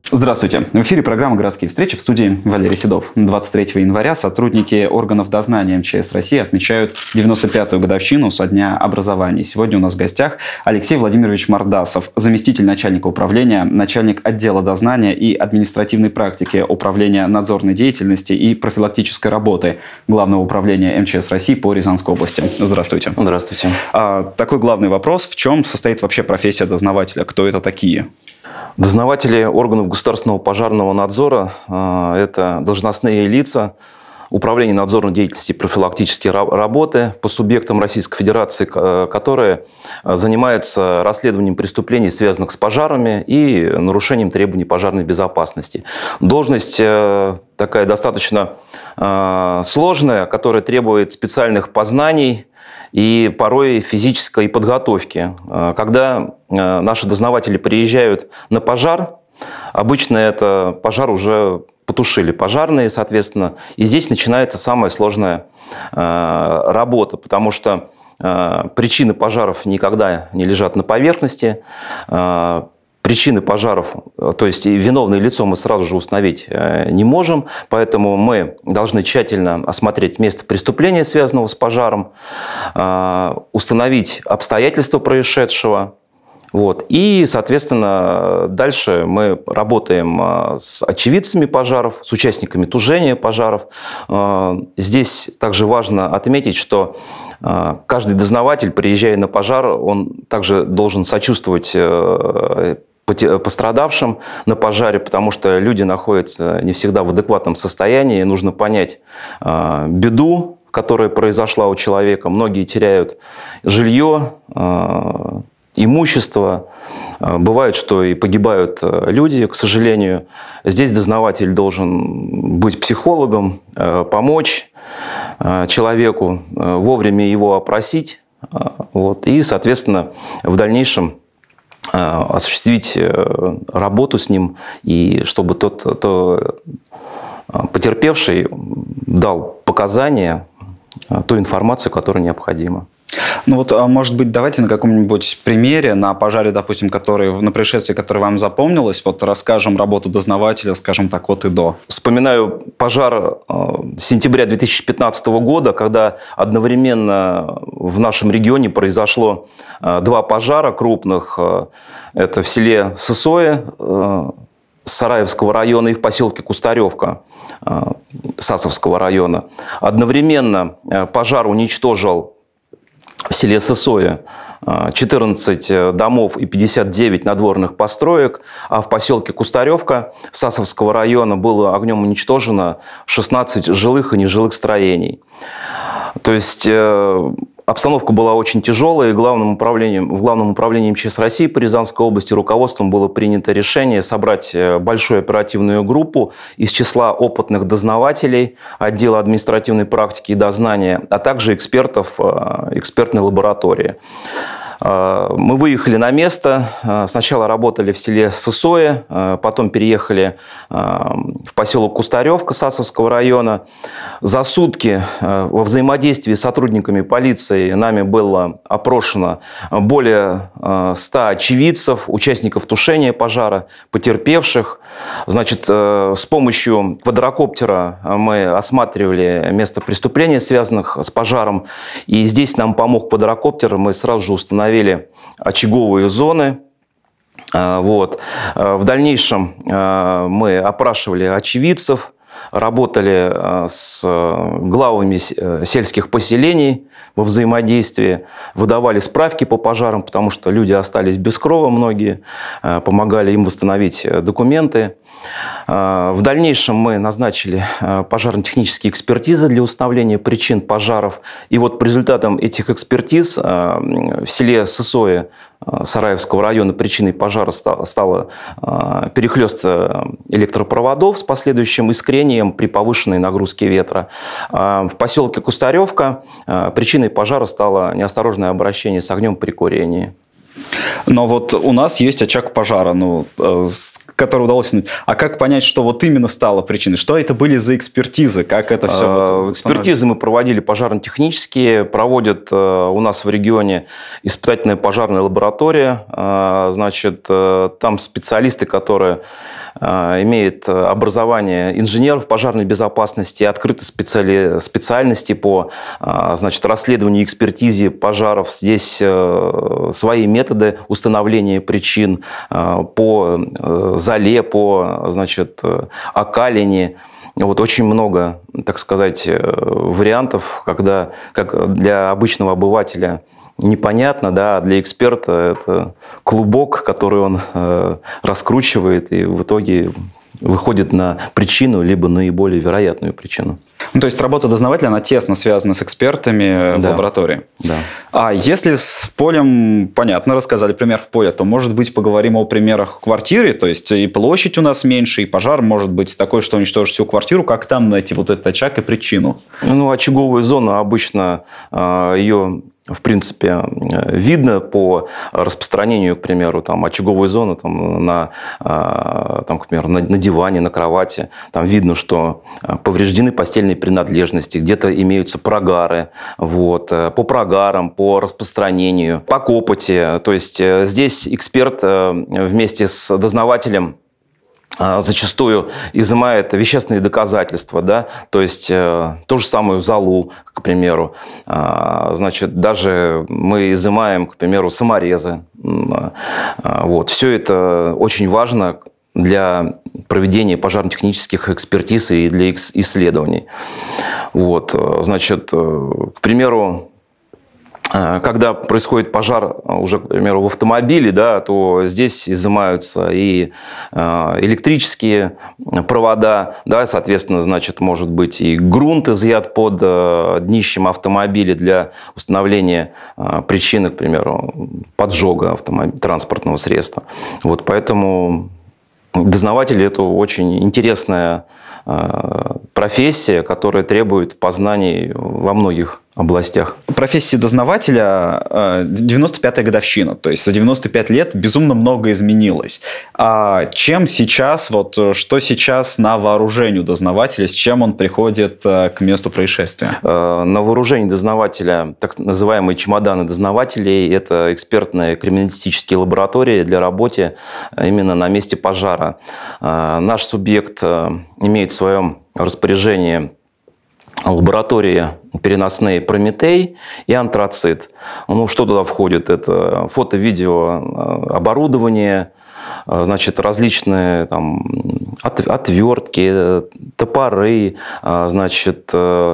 Здравствуйте. В эфире программа «Городские встречи», в студии Валерий Седов. 23 января сотрудники органов дознания МЧС России отмечают 95-ю годовщину со дня образования. Сегодня у нас в гостях Алексей Владимирович Мордасов, заместитель начальника управления, начальник отдела дознания и административной практики Управления надзорной деятельности и профилактической работы Главного управления МЧС России по Рязанской области. Здравствуйте. Здравствуйте. Такой главный вопрос. В чем состоит вообще профессия дознавателя? Кто это такие? Дознаватели органов государственного пожарного надзора – это должностные лица Управления надзорной деятельности и профилактической работы по субъектам Российской Федерации, которые занимаются расследованием преступлений, связанных с пожарами и нарушением требований пожарной безопасности. Должность такая достаточно сложная, которая требует специальных познаний и порой физической подготовки. Когда наши дознаватели приезжают на пожар, обычно это пожар уже потушили пожарные, соответственно, и здесь начинается самая сложная работа, потому что причины пожаров никогда не лежат на поверхности. Причины пожаров, то есть виновное лицо мы сразу же установить не можем, поэтому мы должны тщательно осмотреть место преступления, связанного с пожаром, установить обстоятельства происшедшего. И, соответственно, дальше мы работаем с очевидцами пожаров, с участниками тушения пожаров. Здесь также важно отметить, что каждый дознаватель, приезжая на пожар, он также должен сочувствовать пострадавшим на пожаре, потому что люди находятся не всегда в адекватном состоянии. Нужно понять беду, которая произошла у человека. Многие теряют жилье, имущество. Бывает, что и погибают люди, к сожалению. Здесь дознаватель должен быть психологом, помочь человеку, вовремя его опросить. И, соответственно, в дальнейшем осуществить работу с ним, и чтобы тот потерпевший дал показания, ту информацию, которая необходима. Может быть, давайте на каком-нибудь примере, на пожаре, допустим, на происшествии, которое вам запомнилось, расскажем работу дознавателя, скажем так, от и до. Вспоминаю пожар сентября 2015 года, когда одновременно в нашем регионе произошло два пожара крупных. Это в селе Сысое Сараевского района и в поселке Кустаревка Сасовского района. Одновременно пожар уничтожил в селе Сысое 14 домов и 59 надворных построек, а в поселке Кустаревка Сасовского района было огнем уничтожено 16 жилых и нежилых строений. То есть обстановка была очень тяжелая, и в Главном управлении МЧС России по Рязанской области руководством было принято решение собрать большую оперативную группу из числа опытных дознавателей отдела административной практики и дознания, а также экспертов экспертной лаборатории. Мы выехали на место, сначала работали в селе Сысое, потом переехали в поселок Кустаревка Сасовского района. За сутки во взаимодействии с сотрудниками полиции нами было опрошено более 100 очевидцев, участников тушения пожара, потерпевших. С помощью квадрокоптера мы осматривали место преступления, связанных с пожаром. И здесь нам помог квадрокоптер, мы сразу же установили очаговые зоны. В дальнейшем мы опрашивали очевидцев, работали с главами сельских поселений во взаимодействии, выдавали справки по пожарам, потому что люди остались без крова многие, помогали им восстановить документы. В дальнейшем мы назначили пожарно-технические экспертизы для установления причин пожаров. И по результатам этих экспертиз в селе Сысое Сараевского района причиной пожара стало перехлёст электропроводов с последующим искрением при повышенной нагрузке ветра. В поселке Кустаревка причиной пожара стало неосторожное обращение с огнем при курении. Но вот у нас есть очаг пожара, который удалось снять. А как понять, что вот именно стало причиной? Что это были за экспертизы? Как это все? Экспертизы мы проводили пожарно-технические. Проводят у нас в регионе испытательная пожарная лаборатория. Значит, там специалисты, которые имеют образование инженеров пожарной безопасности, открыты специальности по, значит, расследованию и экспертизе пожаров. Здесь свои методы установления причин по зале, по, значит, окалине. Вот очень много, так сказать, вариантов, когда как для обычного обывателя непонятно, да, а для эксперта это клубок, который он раскручивает и в итоге выходит на причину, либо наиболее вероятную причину. То есть работа дознавателя, она тесно связана с экспертами в лаборатории. Да. А если с полем, понятно, рассказали пример в поле, то, может быть, поговорим о примерах в квартире, то есть и площадь у нас меньше, и пожар может быть такой, что уничтожит всю квартиру. Как там найти вот этот очаг и причину? Ну, очаговая зона обычно ее... В принципе, видно по распространению, к примеру, там, очаговой зоны там, к примеру, на диване, на кровати. Там видно, что повреждены постельные принадлежности, где-то имеются прогары. Вот. По прогарам, по распространению, по копоти. То есть здесь эксперт вместе с дознавателем зачастую изымает вещественные доказательства, да, то есть ту же самую золу, к примеру. Значит, даже мы изымаем, к примеру, саморезы. Вот. Все это очень важно для проведения пожарно-технических экспертиз и для исследований. Вот. Значит, к примеру, когда происходит пожар уже, к примеру, в автомобиле, да, то здесь изымаются и электрические провода, да, соответственно, значит, может быть и грунт изъят под днищем автомобиля для установления причины, к примеру, поджога транспортного средства. Вот, поэтому дознаватель – это очень интересная профессия, которая требует познаний во многих областях. Профессии дознавателя 95-я годовщина, то есть за 95 лет безумно много изменилось. А чем сейчас, вот что сейчас на вооружении у дознавателя, с чем он приходит к месту происшествия? На вооружении дознавателя так называемые чемоданы дознавателей – это экспертные криминалистические лаборатории для работы именно на месте пожара. Наш субъект имеет в своем распоряжении лаборатории переносные Прометей и Антрацит. Ну, что туда входит? Это фото-видео оборудование, значит, различные там, отвертки, топоры, значит,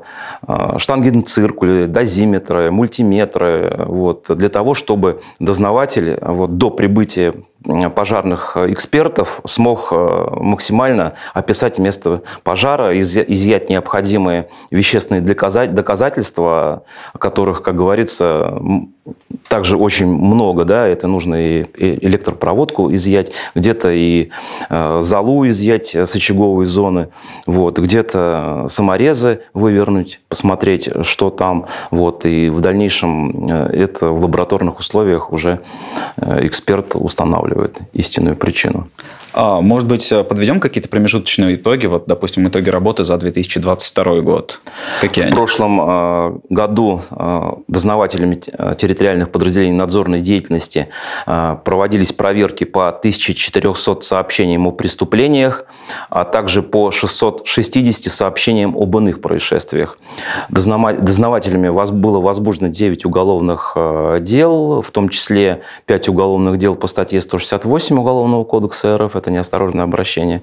штангенциркули, дозиметры, мультиметры. Вот, для того, чтобы дознаватель вот, до прибытия пожарных экспертов смог максимально описать место пожара, изъять необходимые вещественные доказательства, которых, как говорится, также очень много. Да? Это нужно и электропроводку изъять, где-то и золу изъять с очаговой зоны, вот, где-то саморезы вывернуть, посмотреть, что там. Вот, и в дальнейшем это в лабораторных условиях уже эксперт устанавливает истинную причину. Может быть, подведем какие-то промежуточные итоги? Вот, допустим, итоги работы за 2022 год. Какие они? В прошлом году дознавателями территориальных подразделений надзорной деятельности проводились проверки по 1400 сообщениям о преступлениях, а также по 660 сообщениям об иных происшествиях. Дознавателями было возбуждено 9 уголовных дел, в том числе 5 уголовных дел по статье 168 Уголовного кодекса РФ. Это неосторожное обращение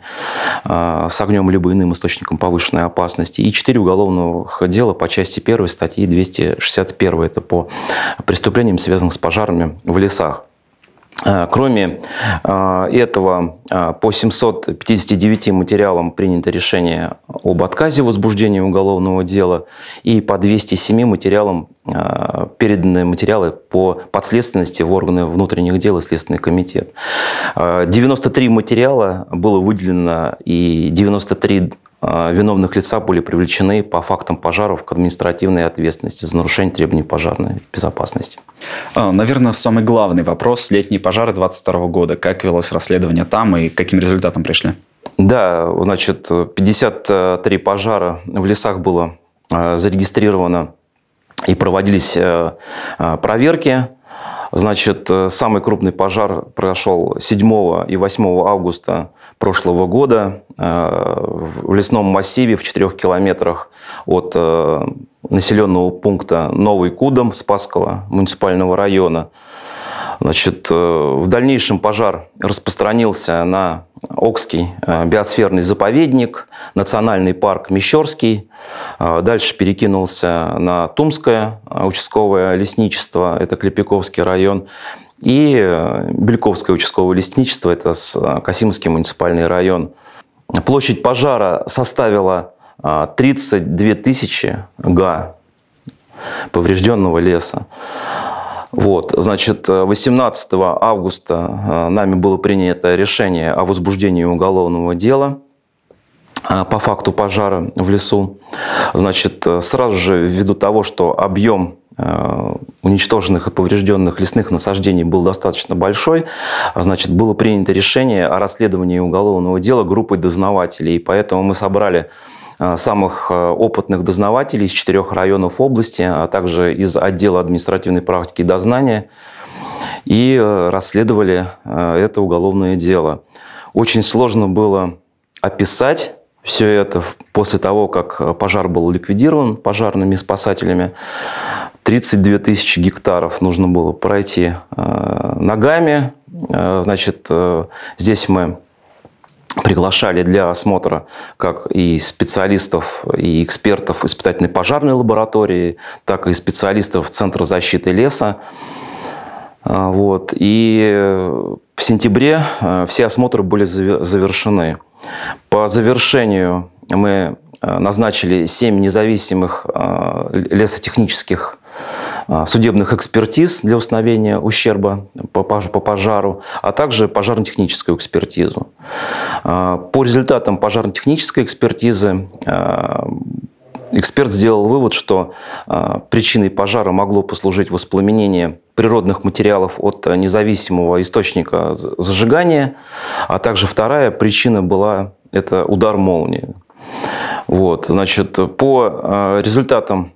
с огнем либо иным источником повышенной опасности. И 4 уголовных дела по части 1 статьи 261. Это по преступлениям, связанным с пожарами в лесах. Кроме этого, по 759 материалам принято решение об отказе в возбуждении уголовного дела, и по 207 материалам переданы материалы по подследственности в органы внутренних дел и Следственный комитет. 93 материала было выделено, и 93 виновных лица были привлечены по фактам пожаров к административной ответственности за нарушение требований пожарной безопасности. Наверное, самый главный вопрос – летние пожары 2022 года. Как велось расследование там и к каким результатам пришли? Да, значит, 53 пожара в лесах было зарегистрировано и проводились проверки. Значит, самый крупный пожар произошел 7 и 8 августа прошлого года в лесном массиве в 4 километрах от населенного пункта Новый Кудом Спасского муниципального района. Значит, в дальнейшем пожар распространился на Окский биосферный заповедник, национальный парк Мещерский. Дальше перекинулся на Тумское участковое лесничество, это Клепиковский район, и Бельковское участковое лесничество, это Касимовский муниципальный район. Площадь пожара составила 32 тысячи га поврежденного леса. Вот, значит, 18 августа нами было принято решение о возбуждении уголовного дела по факту пожара в лесу. Значит, сразу же ввиду того, что объем уничтоженных и поврежденных лесных насаждений был достаточно большой, значит, было принято решение о расследовании уголовного дела группой дознавателей. И поэтому мы собрали самых опытных дознавателей из 4 районов области, а также из отдела административной практики и дознания, и расследовали это уголовное дело. Очень сложно было описать все это после того, как пожар был ликвидирован пожарными спасателями. 32 тысячи гектаров нужно было пройти ногами. Значит, здесь мы приглашали для осмотра как и специалистов, и экспертов испытательной пожарной лаборатории, так и специалистов Центра защиты леса. Вот. И в сентябре все осмотры были завершены. По завершению мы назначили 7 независимых лесотехнических судебных экспертиз для установления ущерба по пожару, а также пожарно-техническую экспертизу. По результатам пожарно-технической экспертизы эксперт сделал вывод, что причиной пожара могло послужить воспламенение природных материалов от независимого источника зажигания, а также вторая причина была это удар молнии. Вот, значит, по результатам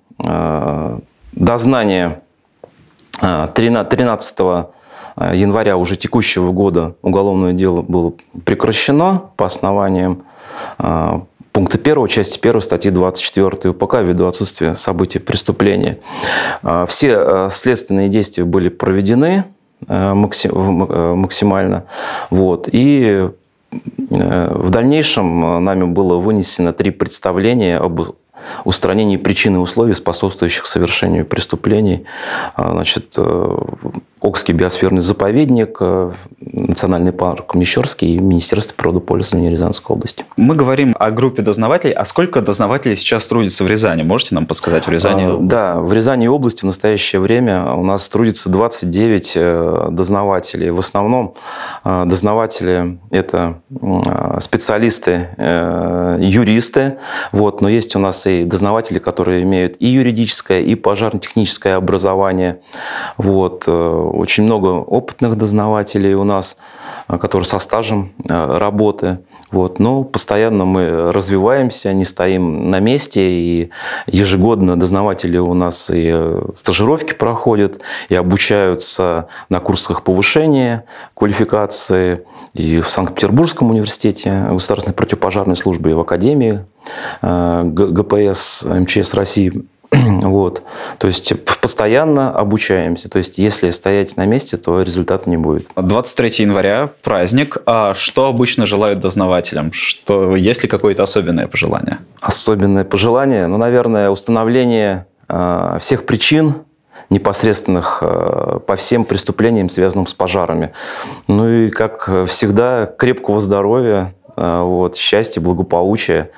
дознания 13 января уже текущего года уголовное дело было прекращено по основаниям пункта 1 части 1 статьи 24 УПК ввиду отсутствия событий преступления. Все следственные действия были проведены максимально. Вот, и в дальнейшем нами было вынесено 3 представления об устранении причин и условий, способствующих совершению преступлений. Значит, Окский биосферный заповедник, национальный парк Мещерский и Министерство природопользования Рязанской области. Мы говорим о группе дознавателей. А сколько дознавателей сейчас трудится в Рязани? Можете нам подсказать в Рязани? Да, в Рязани области в настоящее время у нас трудится 29 дознавателей. В основном дознаватели – это специалисты, юристы. Вот, но есть у нас и дознаватели, которые имеют и юридическое, и пожарно-техническое образование. Вот. Очень много опытных дознавателей у нас, которые со стажем работы. Вот. Но постоянно мы развиваемся, не стоим на месте. И ежегодно дознаватели у нас и стажировки проходят, и обучаются на курсах повышения квалификации и в Санкт-Петербургском университете государственной противопожарной службы, и в Академии ГПС МЧС России. Вот. То есть постоянно обучаемся. То есть если стоять на месте, то результата не будет. 23 января – праздник. А что обычно желают дознавателям? Есть ли какое-то особенное пожелание? Особенное пожелание? Ну, наверное, установление всех причин непосредственных по всем преступлениям, связанным с пожарами. Ну и, как всегда, крепкого здоровья, вот, счастья, благополучия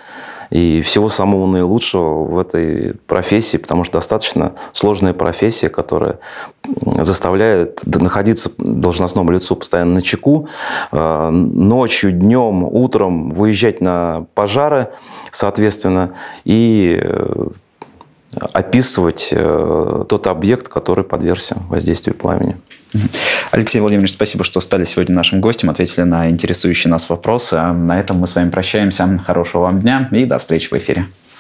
И всего самого наилучшего в этой профессии, потому что достаточно сложная профессия, которая заставляет находиться должностному лицу постоянно начеку, ночью, днем, утром выезжать на пожары, соответственно, и описывать тот объект, который подвергся воздействию пламени. Алексей Владимирович, спасибо, что стали сегодня нашим гостем, ответили на интересующие нас вопросы. На этом мы с вами прощаемся. Хорошего вам дня и до встречи в эфире.